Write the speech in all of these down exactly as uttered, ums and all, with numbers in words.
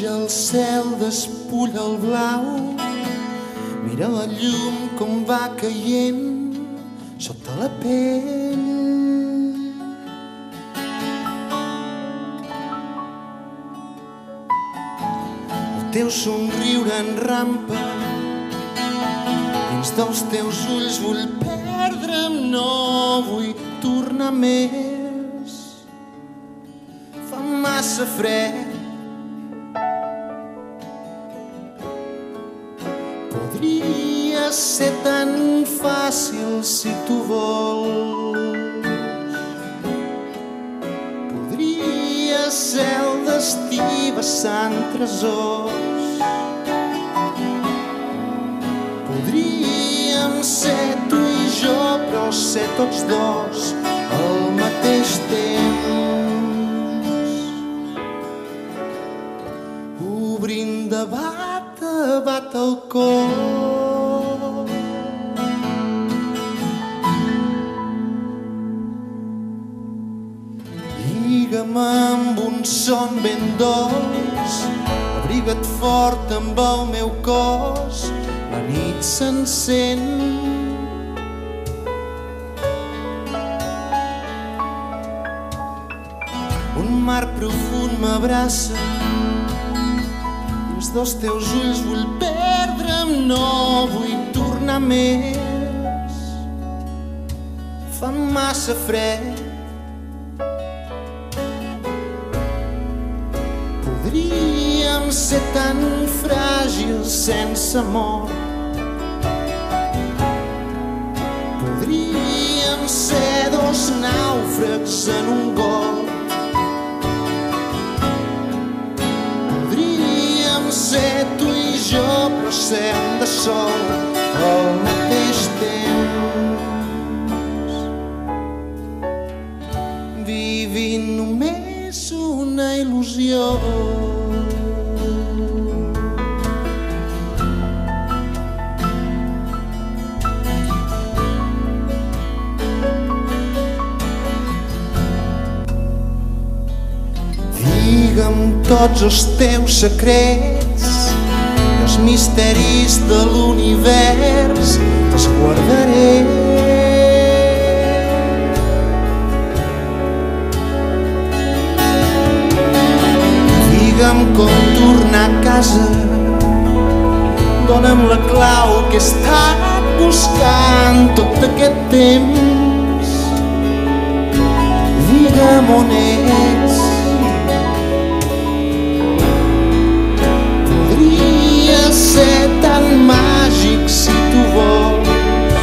Puja el cel, despulla el blau, mira la llum com va caient sota la pell. El teu somriure en rampa, dins dels teus ulls vull perdre'm, no vull tornar més. Fa massa fred, podria ser tan fàcil si tu vols. Podria ser el destí vessant tresors. Podríem ser tu i jo, però ser tots dos al mateix temps. Obrint de bat a bat el cor. Lliga'm amb un son ben dolç, abriga't fort amb el meu cos, la nit s'encén. Un mar profund m'abraça, dins dels teus ulls vull perdre'm, no vull tornar més. Fa massa fred, podríem ser tan fràgils sense amor. Podríem ser dos nàufrags en un gol. Podríem ser tu i jo, però ser de sol al mateix temps. Vivint només una il·lusió. Digue'm tots els teus secrets i els misteris de l'univers, te'ls guardaré. Digue'm com tornar a casa, dona'm la clau que he estat buscant tot aquest temps. Digue'm on ets, ser tan màgic si tu vols.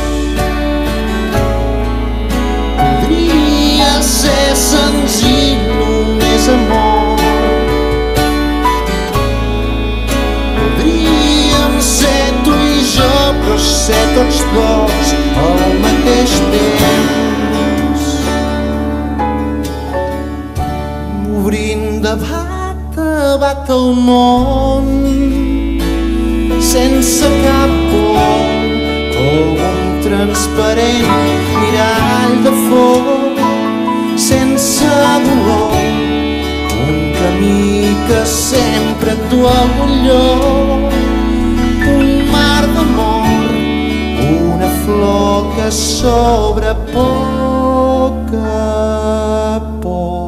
Podria ser senzill, només amor. Podríem ser tu i jo, però ser tots dos al mateix temps. Obrint de bat a bat el món, sense cap por, com un transparent mirall de foc, sense dolor, un camí que sempre et du a algun lloc, un mar d'amor, una flor que s'obre a poc a poc.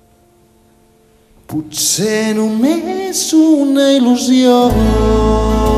Potser només una il·lusió.